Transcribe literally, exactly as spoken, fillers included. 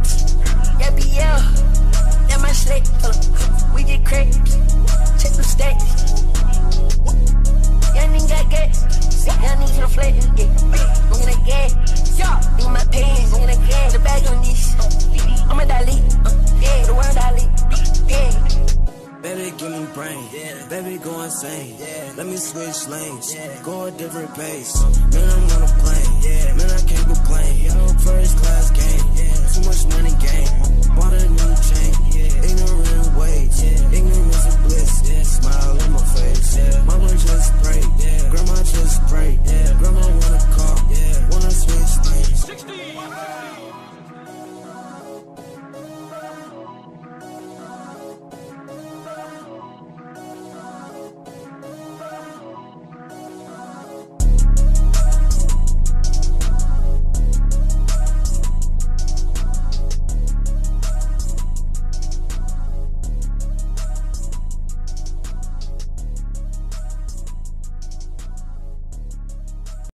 Yeah, B L. That my slick. We get cracked. Check some stacks. Young nigga got gas. Young nigga finna flat. Yeah. I'm gonna gas. Yeah. Nigga my pants. I'm gonna gas. The bag on this. I'm a Dali. Yeah. The world Dali. Yeah. Baby, give me brain. Yeah. Baby, go insane. Yeah. Let me switch lanes. Yeah. Go a different pace. Man, I'm on a plane. Yeah. Man, I can't complain. Yo, first class game. Yeah. Too much money game.